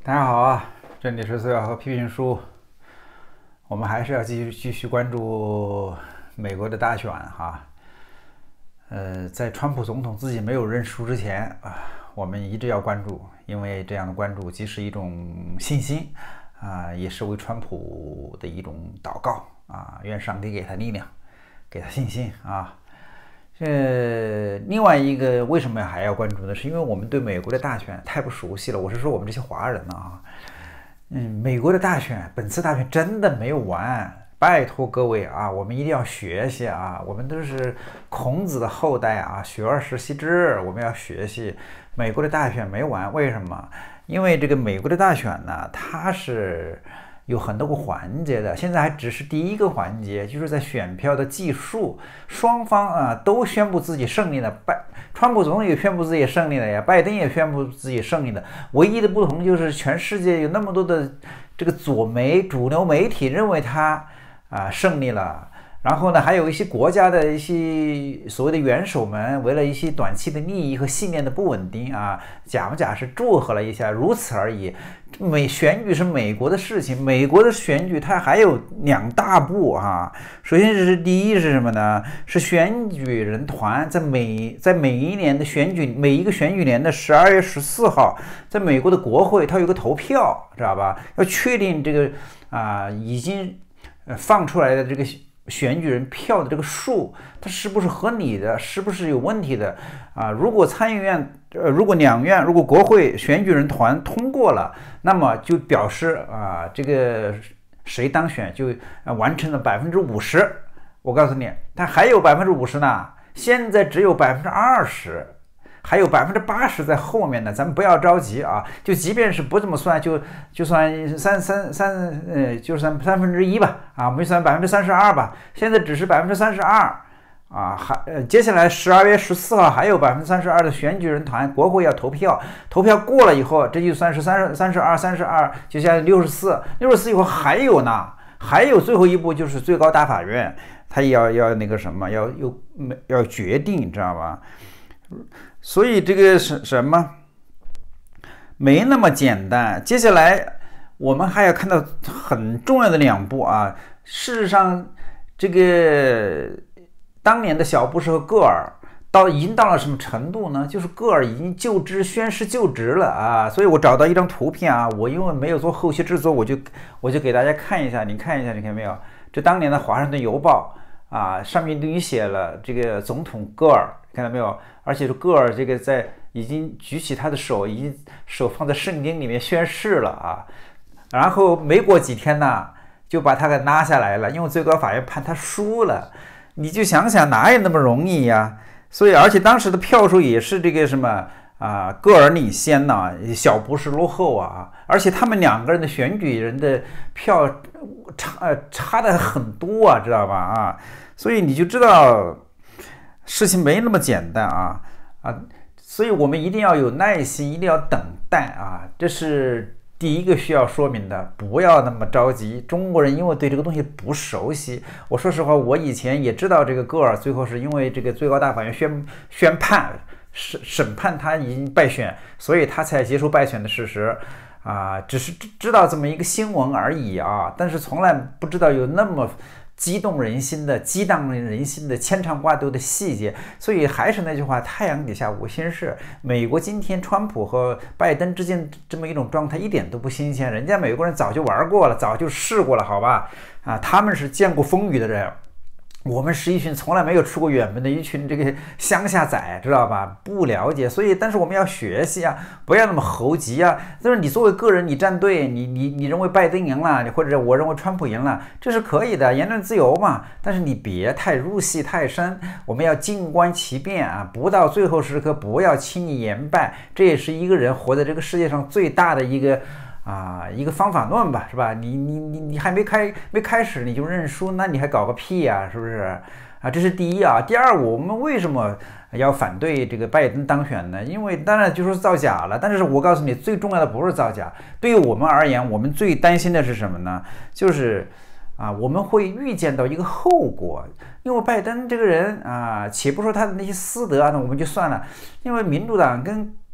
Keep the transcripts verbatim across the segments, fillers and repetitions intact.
大家好啊，这里是四小和批评书。我们还是要继续继续关注美国的大选哈。呃，在川普总统自己没有认输之前啊，我们一直要关注，因为这样的关注既是一种信心啊，也是为川普的一种祷告啊，愿上帝给他力量，给他信心啊。呃，另外一个为什么还要关注呢？是因为我们对美国的大选太不熟悉了。我是说我们这些华人啊，嗯，美国的大选，本次大选真的没有完。拜托各位啊，我们一定要学习啊，我们都是孔子的后代啊，学而时习之，我们要学习美国的大选没完。为什么？因为这个美国的大选呢，它是有很多个环节的，现在还只是第一个环节，就是在选票的计数，双方啊都宣布自己胜利了，拜川普总统也宣布自己胜利了呀，拜登也宣布自己胜利了，唯一的不同就是全世界有那么多的这个左媒主流媒体认为他啊胜利了。然后呢，还有一些国家的一些所谓的元首们，为了一些短期的利益和信念的不稳定啊，假不假是祝贺了一下，如此而已。美选举是美国的事情，美国的选举它还有两大步啊。首先是第一是什么呢？是选举人团在每在每一年的选举每一个选举年的十二月十四号，在美国的国会它有个投票，知道吧？要确定这个啊已经放出来的这个选举人票的这个数，它是不是合理的，是不是有问题的啊？如果参议院、呃，如果两院、如果国会选举人团通过了，那么就表示啊，这个谁当选就完成了百分之五十。我告诉你，它还有百分之五十呢，现在只有百分之二十。还有百分之八十在后面呢，咱们不要着急啊！就即便是不这么算，就就算三三三呃，就算三分之一吧啊，我们算百分之三十二吧。现在只是百分之三十二啊，还呃，接下来十二月十四号还有百分之三十二的选举人团，国会要投票，投票过了以后，这就算是三十三十二三十二，就像六十四，六十四以后还有呢，还有最后一步就是最高大法院，他也要要那个什么，要有要决定，你知道吧？所以这个是什么没那么简单。接下来我们还要看到很重要的两步啊。事实上，这个当年的小布什和戈尔到已经到了什么程度呢？就是戈尔已经就职宣誓就职了啊。所以我找到一张图片啊，我因为没有做后期制作，我就我就给大家看一下，你看一下，你看没有？这当年的《华盛顿邮报》啊，上面都已经写了这个总统戈尔，看到没有？而且是戈尔这个在已经举起他的手，已经手放在圣经里面宣誓了啊。然后没过几天呢，就把他给拉下来了，因为最高法院判他输了。你就想想，哪有那么容易呀？所以，而且当时的票数也是这个什么啊，戈尔领先呢，小布什落后啊。而且他们两个人的选举人的票差呃差的很多啊，知道吧？啊，所以你就知道。事情没那么简单啊啊！所以我们一定要有耐心，一定要等待啊！这是第一个需要说明的，不要那么着急。中国人因为对这个东西不熟悉，我说实话，我以前也知道这个戈尔最后是因为这个最高大法院宣宣判审审判他已经败选，所以他才接受败选的事实啊，只是知道这么一个新闻而已啊，但是从来不知道有那么激动人心的、激荡人心的、牵肠挂肚的细节。所以还是那句话，太阳底下无新事。美国今天川普和拜登之间这么一种状态一点都不新鲜，人家美国人早就玩过了，早就试过了，好吧？啊，他们是见过风雨的人。我们是一群从来没有出过远门的一群这个乡下仔，知道吧？不了解，所以但是我们要学习啊，不要那么猴急啊。就是你作为个人，你站队，你你你认为拜登赢了，或者我认为川普赢了，这是可以的，言论自由嘛。但是你别太入戏太深，我们要静观其变啊，不到最后时刻不要轻易言败，这也是一个人活在这个世界上最大的一个。啊，一个方法论吧，是吧？你你你你还没开没开始你就认输，那你还搞个屁呀，是不是？啊，这是第一啊。第二，我们为什么要反对这个拜登当选呢？因为当然就说造假了，但是我告诉你，最重要的不是造假，对于我们而言，我们最担心的是什么呢？就是啊，我们会预见到一个后果，因为拜登这个人啊，且不说他的那些私德啊，那我们就算了，因为民主党跟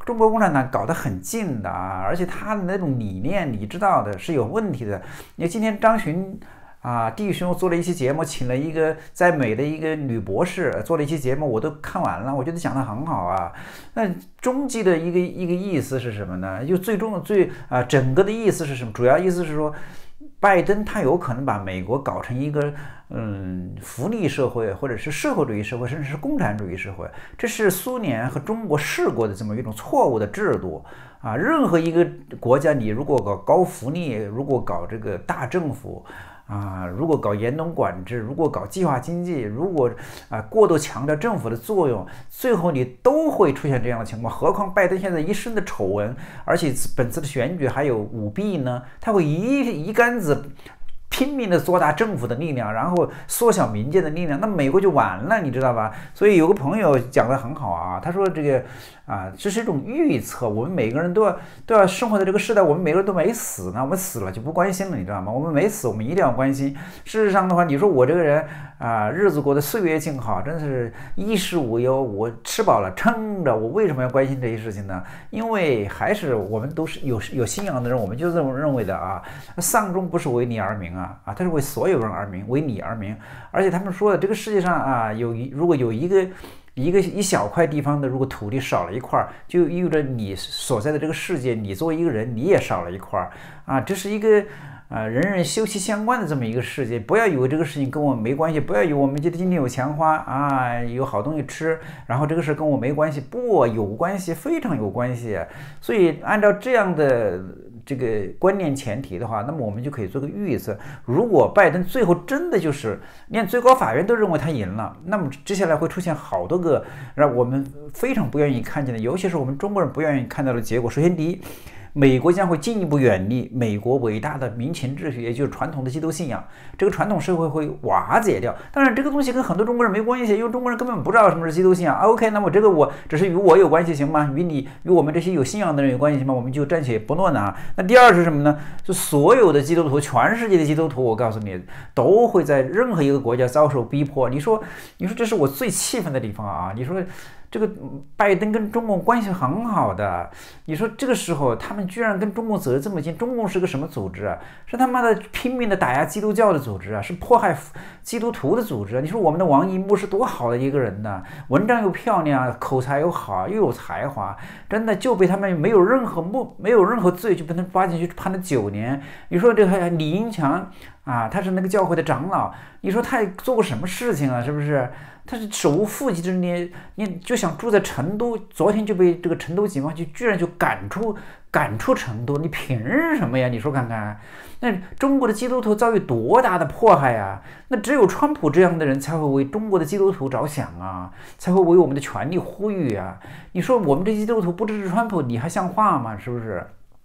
中国共产党搞得很近的啊，而且他的那种理念你知道的是有问题的。你看今天张巡啊弟兄做了一期节目，请了一个在美的一个女博士做了一期节目，我都看完了，我觉得讲得很好啊。那终极的一个一个意思是什么呢？就最终的最啊整个的意思是什么？主要意思是说，拜登他有可能把美国搞成一个嗯福利社会，或者是社会主义社会，甚至是共产主义社会。这是苏联和中国试过的这么一种错误的制度啊。任何一个国家，你如果搞高福利，如果搞这个大政府啊，如果搞严农管制，如果搞计划经济，如果啊过度强调政府的作用，最后你都会出现这样的情况。何况拜登现在一身的丑闻，而且本次的选举还有舞弊呢，他会一一竿子拼命的做大政府的力量，然后缩小民间的力量，那美国就完了，你知道吧？所以有个朋友讲得很好啊，他说这个啊，这是一种预测，我们每个人都要都要生活在这个时代，我们每个人都没死呢，我们死了就不关心了，你知道吗？我们没死，我们一定要关心。事实上的话，你说我这个人啊，日子过得岁月静好，真是衣食无忧，我吃饱了撑着，我为什么要关心这些事情呢？因为还是我们都是有有信仰的人，我们就这么认为的啊。丧钟不是为你而鸣啊。啊，他是为所有人而鸣，为你而鸣。而且他们说的，这个世界上啊，有一如果有一个一个一小块地方的，如果土地少了一块，就意味着你所在的这个世界，你作为一个人，你也少了一块啊。这是一个啊、呃、人人休戚相关的这么一个世界。不要以为这个事情跟我们没关系，不要以为我们觉得今天有钱花啊，有好东西吃，然后这个事跟我没关系，不，有关系，非常有关系。所以按照这样的这个观念前提的话，那么我们就可以做个预测，如果拜登最后真的就是连最高法院都认为他赢了，那么接下来会出现好多个让我们非常不愿意看见的，尤其是我们中国人不愿意看到的结果。首先第一，美国将会进一步远离美国伟大的民情秩序，也就是传统的基督信仰，这个传统社会会瓦解掉。当然这个东西跟很多中国人没关系，因为中国人根本不知道什么是基督信仰。 OK， 那么这个我只是与我有关系行吗？与你与我们这些有信仰的人有关系行吗？我们就暂且不论啊。那第二是什么呢？就所有的基督徒，全世界的基督徒，我告诉你，都会在任何一个国家遭受逼迫。你说你说这是我最气愤的地方啊。你说这个拜登跟中共关系很好的，你说这个时候他们居然跟中共走得这么近。中共是个什么组织啊？是他妈的拼命的打压基督教的组织啊，是迫害基督徒的组织啊。你说我们的王一牧是多好的一个人呢，文章又漂亮，口才又好，又有才华，真的就被他们没有任何目没有任何罪就被他们抓进去判了九年。你说这个李英强啊，他是那个教会的长老，你说他做过什么事情啊？是不是？他是手无缚鸡之力，你就想住在成都，昨天就被这个成都警方就居然就赶出赶出成都，你凭什么呀？你说看看，那中国的基督徒遭遇多大的迫害啊？那只有川普这样的人才会为中国的基督徒着想啊，才会为我们的权利呼吁啊。你说我们这基督徒不支持川普，你还像话吗？是不是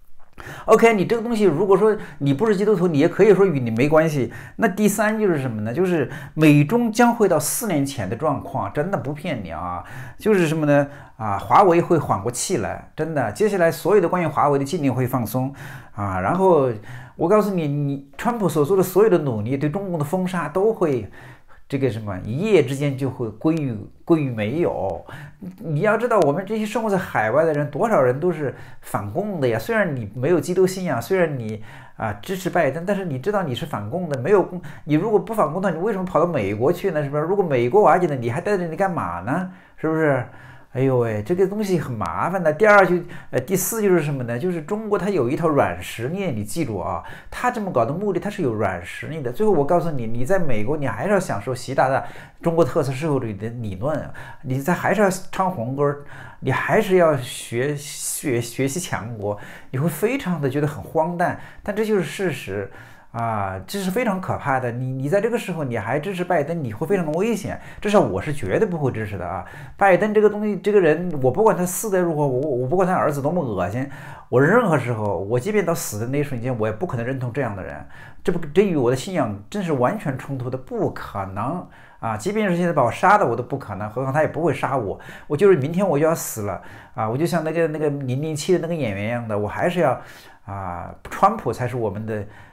？OK， 你这个东西如果说你不是基督徒，你也可以说与你没关系。那第三就是什么呢？就是美中将会到四年前的状况，真的不骗你啊！就是什么呢？啊，华为会缓过气来，真的。接下来所有的关于华为的禁令会放松啊，然后我告诉你，你川普所做的所有的努力，对中共的封杀都会。这个什么一夜之间就会归于归于没有。你要知道，我们这些生活在海外的人，多少人都是反共的呀。虽然你没有基督信仰，虽然你啊支持拜登，但是你知道你是反共的。没有共，你如果不反共的，你为什么跑到美国去呢？是不是？如果美国瓦解了，你还待在这里干嘛呢？是不是？哎呦喂，这个东西很麻烦的。第二就呃，第四就是什么呢？就是中国它有一套软实力，你记住啊，它这么搞的目的，它是有软实力的。最后我告诉你，你在美国，你还是要享受习大大中国特色社会主义的理论，你在还是要唱红歌，你还是要学学学习强国，你会非常的觉得很荒诞，但这就是事实。啊，这是非常可怕的。你你在这个时候你还支持拜登，你会非常的危险。至少我是绝对不会支持的啊！拜登这个东西，这个人，我不管他死得如何，我我不管他儿子多么恶心，我任何时候，我即便到死的那一瞬间，我也不可能认同这样的人。这不，这与我的信仰真是完全冲突的，不可能啊！即便是现在把我杀的，我都不可能，何况他也不会杀我。我就是明天我就要死了啊！我就像那个那个零零七的那个演员一样的，我还是要啊，川普才是我们的。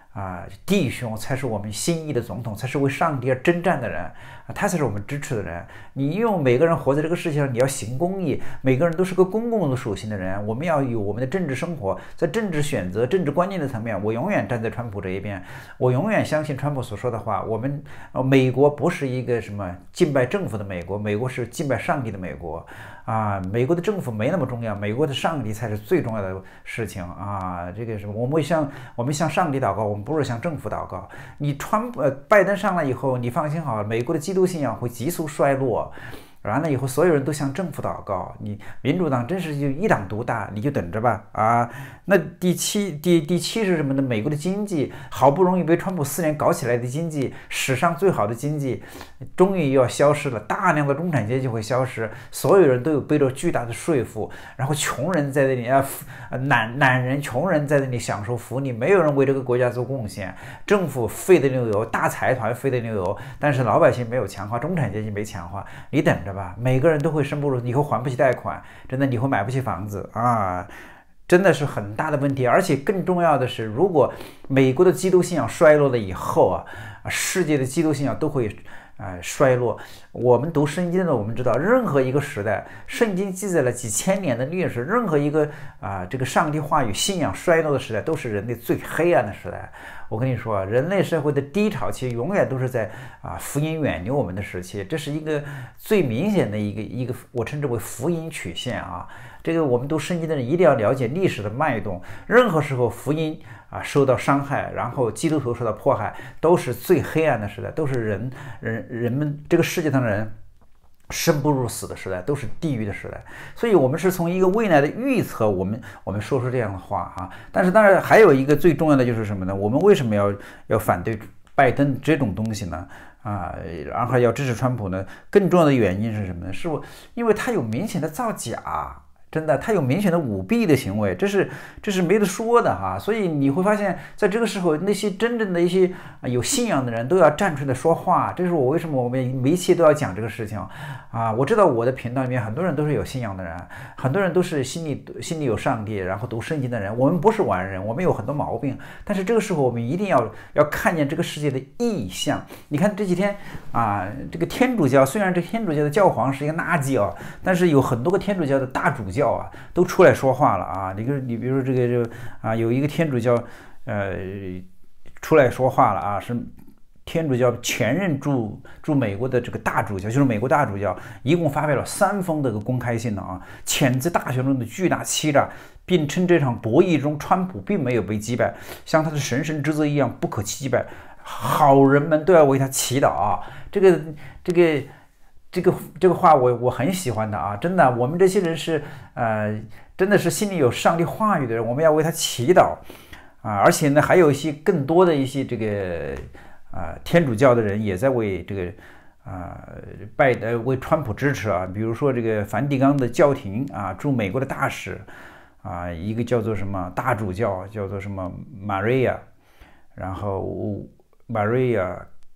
啊，弟兄才是我们心意的总统，才是为上帝而征战的人啊，他才是我们支持的人。你因为每个人活在这个世界上，你要行公义，每个人都是个公共的属性的人。我们要有我们的政治生活，在政治选择、政治观念的层面，我永远站在川普这一边，我永远相信川普所说的话。我们呃，美国不是一个什么敬拜政府的美国，美国是敬拜上帝的美国啊。美国的政府没那么重要，美国的上帝才是最重要的事情啊。这个什么，我们会向我们向上帝祷告，我们不是向政府祷告。你川普呃拜登上来以后，你放心好了，美国的基督信仰会急速衰落。完了以后，所有人都向政府祷告。你民主党真是就一党独大，你就等着吧啊！那第七第第七是什么呢？美国的经济好不容易被川普四年搞起来的经济，史上最好的经济，终于又要消失了。大量的中产阶级会消失，所有人都有背着巨大的税负，然后穷人在这里啊，懒懒人、穷人在这里享受福利，没有人为这个国家做贡献，政府废的牛油，大财团废的牛油，但是老百姓没有强化，中产阶级没强化，你等着吧，每个人都会生不如死，以后还不起贷款，真的你会买不起房子啊！真的是很大的问题。而且更重要的是，如果美国的基督信仰衰落了以后啊，世界的基督信仰都会呃衰落。我们读圣经的，我们知道，任何一个时代，圣经记载了几千年的历史，任何一个啊、呃、这个上帝话语信仰衰落的时代，都是人类最黑暗的时代。我跟你说啊，人类社会的低潮期永远都是在啊福音远离我们的时期，这是一个最明显的一个一个我称之为福音曲线啊。这个我们读圣经的人一定要了解历史的脉动，任何时候福音啊受到伤害，然后基督徒受到迫害，都是最黑暗的时代，都是人人人们这个世界上的人生不如死的时代，都是地狱的时代。所以我们是从一个未来的预测，我们我们说出这样的话啊。但是当然还有一个最重要的就是什么呢？我们为什么要要反对拜登这种东西呢？啊，然后要支持川普呢？更重要的原因是什么呢？是我因为他有明显的造假。真的，他有明显的舞弊的行为，这是这是没得说的哈。所以你会发现在这个时候，那些真正的一些有信仰的人都要站出来说话。这是我为什么我们每一期都要讲这个事情啊。我知道我的频道里面很多人都是有信仰的人，很多人都是心里心里有上帝，然后读圣经的人。我们不是完人，我们有很多毛病，但是这个时候我们一定要要看见这个世界的异象。你看这几天啊，这个天主教虽然这天主教的教皇是一个垃圾啊，但是有很多个天主教的大主教啊，都出来说话了啊！你个，你比如说这个，这啊，有一个天主教，呃，出来说话了啊，是天主教前任驻驻美国的这个大主教，就是美国大主教，一共发表了三封这个公开信的啊，谴责大选中的巨大欺诈，并称这场博弈中川普并没有被击败，像他的神圣职责一样不可击败，好人们都要为他祈祷啊！这个，这个。这个这个话我我很喜欢的啊，真的，我们这些人是呃，真的是心里有上帝话语的人，我们要为他祈祷啊，而且呢，还有一些更多的一些这个啊、呃、天主教的人也在为这个啊、呃、拜呃为川普支持啊，比如说这个梵蒂冈的教廷啊，驻美国的大使啊，一个叫做什么大主教，叫做什么 Maria， 然后 Maria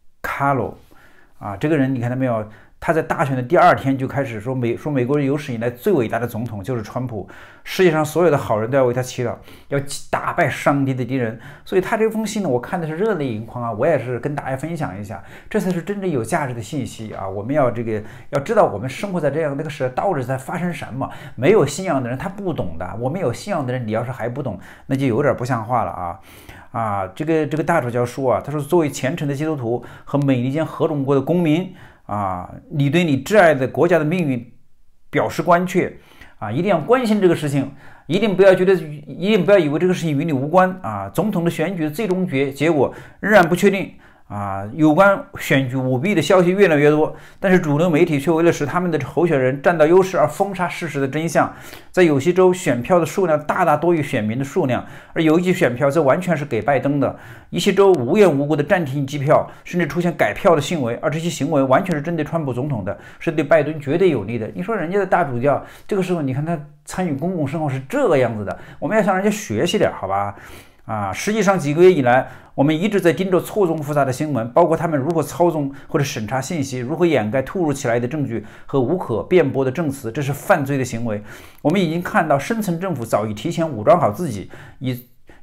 Carlo 啊，这个人你看到没有？他在大选的第二天就开始说美说美国有史以来最伟大的总统就是川普，世界上所有的好人都要为他祈祷，要打败上帝的敌人。所以他这封信呢，我看的是热泪盈眶啊！我也是跟大家分享一下，这才是真正有价值的信息啊！我们要这个要知道我们生活在这样的一个时代，到底在发生什么？没有信仰的人他不懂的，我们有信仰的人，你要是还不懂，那就有点不像话了啊！啊，这个这个大主教说啊，他说作为虔诚的基督徒和美利坚合众国的公民。啊，你对你挚爱的国家的命运表示关切啊，一定要关心这个事情，一定不要觉得，一定不要以为这个事情与你无关啊。总统的选举的最终结结果仍然不确定啊，有关选举舞弊的消息越来越多，但是主流媒体却为了使他们的候选人占到优势而封杀事实的真相。在有些州，选票的数量大大多于选民的数量，而有一些选票则完全是给拜登的。一些州无缘无故的暂停计票，甚至出现改票的行为，而这些行为完全是针对川普总统的，是对拜登绝对有利的。你说人家的大主教，这个时候你看他参与公共生活是这个样子的，我们要向人家学习点，好吧？啊，实际上几个月以来，我们一直在盯着错综复杂的新闻，包括他们如何操纵或者审查信息，如何掩盖突如其来的证据和无可辩驳的证词，这是犯罪的行为。我们已经看到深层政府早已提前武装好自己，以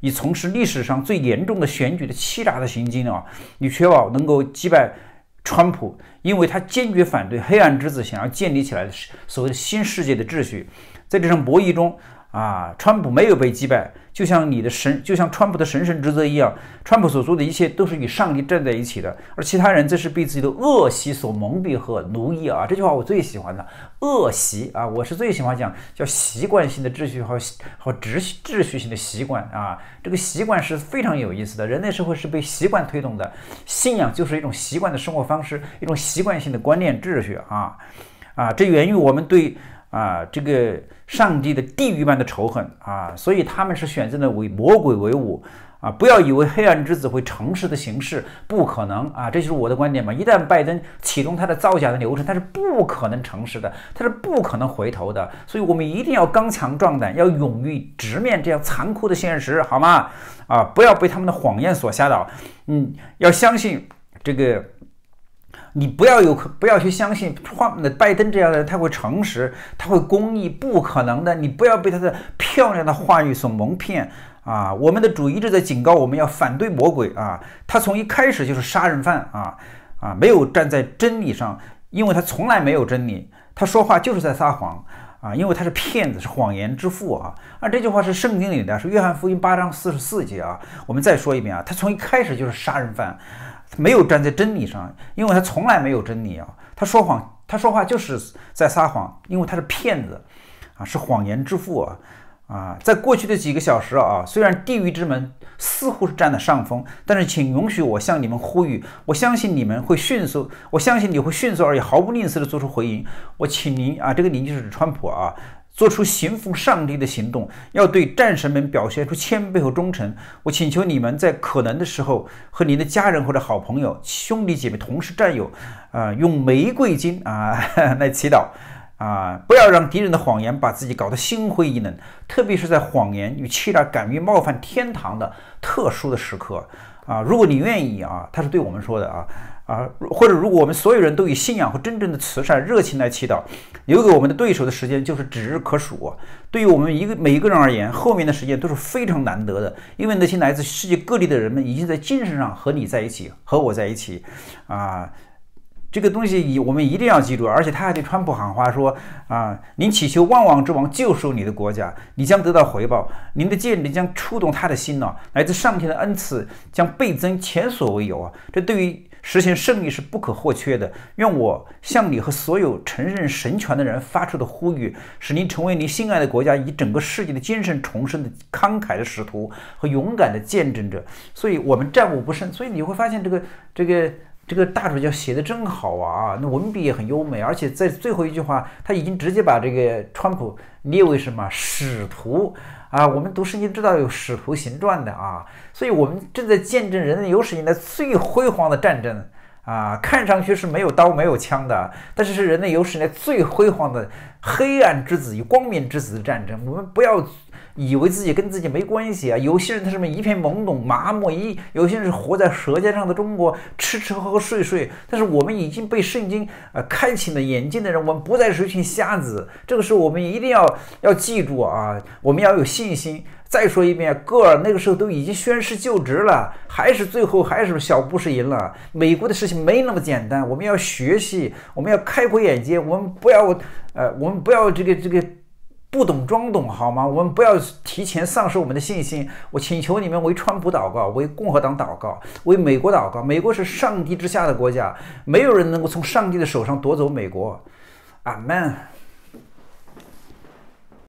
以从事历史上最严重的选举的欺诈的行径啊，以确保能够击败川普，因为他坚决反对黑暗之子想要建立起来的所谓的新世界的秩序。在这场博弈中啊，川普没有被击败，就像你的神，就像川普的神圣职责一样，川普所做的一切都是与上帝站在一起的，而其他人则是被自己的恶习所蒙蔽和奴役啊。这句话我最喜欢的，恶习啊，我是最喜欢讲叫习惯性的秩序和和秩秩序性的习惯啊。这个习惯是非常有意思的，人类社会是被习惯推动的，信仰就是一种习惯的生活方式，一种习惯性的观念秩序啊啊，这源于我们对。啊，这个上帝的地狱般的仇恨啊，所以他们是选择了为魔鬼为伍啊！不要以为黑暗之子会诚实的行事，不可能啊！这就是我的观点嘛。一旦拜登启动他的造假的流程，他是不可能诚实的，他是不可能回头的。所以我们一定要刚强壮胆，要勇于直面这样残酷的现实，好吗？啊，不要被他们的谎言所吓倒。嗯，要相信这个。你不要有不要去相信拜登这样的人，他会诚实，他会公义，不可能的。你不要被他的漂亮的话语所蒙骗啊！我们的主一直在警告我们要反对魔鬼啊！他从一开始就是杀人犯啊啊！没有站在真理上，因为他从来没有真理，他说话就是在撒谎啊！因为他是骗子，是谎言之父啊！啊，这句话是圣经里的，是约翰福音八章四十四节啊！我们再说一遍啊，他从一开始就是杀人犯。没有站在真理上，因为他从来没有真理啊！他说谎，他说话就是在撒谎，因为他是骗子啊，是谎言之父啊！啊，在过去的几个小时啊，虽然地狱之门似乎是占了上风，但是请允许我向你们呼吁，我相信你们会迅速，我相信你会迅速而且毫不吝啬地做出回应。我请您啊，这个您就是指川普啊。做出行奉上帝的行动，要对战神们表现出谦卑和忠诚。我请求你们在可能的时候，和您的家人或者好朋友、兄弟姐妹、同事、战友，啊、呃，用玫瑰金啊来祈祷啊，不要让敌人的谎言把自己搞得心灰意冷，特别是在谎言与欺诈敢于冒犯天堂的特殊的时刻啊。如果你愿意啊，他是对我们说的啊。啊，或者如果我们所有人都以信仰和真正的慈善热情来祈祷，留给我们的对手的时间就是指日可数。对于我们一个每一个人而言，后面的时间都是非常难得的，因为那些来自世界各地的人们已经在精神上和你在一起，和我在一起啊。这个东西我们一定要记住，而且他还对川普喊话说啊，您祈求万王之王救赎你的国家，你将得到回报，您的见证将触动他的心呢，来自上天的恩赐将倍增前所未有啊！这对于实现胜利是不可或缺的。愿我向你和所有承认神权的人发出的呼吁，使您成为您心爱的国家以整个世界的精神重生的慷慨的使徒和勇敢的见证者。所以我们战无不胜。所以你会发现这个这个。这个大主教写的真好啊，那文笔也很优美，而且在最后一句话，他已经直接把这个川普列为什么使徒啊？我们读圣经知道有使徒行传的啊，所以我们正在见证人类有史以来最辉煌的战争啊，看上去是没有刀没有枪的，但是是人类有史以来最辉煌的黑暗之子与光明之子的战争。我们不要以为自己跟自己没关系啊！有些人他是么一片懵懂麻木，一有些人是活在舌尖上的中国，吃吃喝喝睡睡。但是我们已经被圣经呃开启了眼睛的人，我们不再是一群瞎子。这个时候我们一定要要记住啊，我们要有信心。再说一遍，戈尔那个时候都已经宣誓就职了，还是最后还是小布什赢了。美国的事情没那么简单，我们要学习，我们要开阔眼界，我们不要呃，我们不要这个这个。不懂装懂好吗？我们不要提前丧失我们的信心。我请求你们为川普祷告，为共和党祷告，为美国祷告。美国是上帝之下的国家，没有人能够从上帝的手上夺走美国。阿们。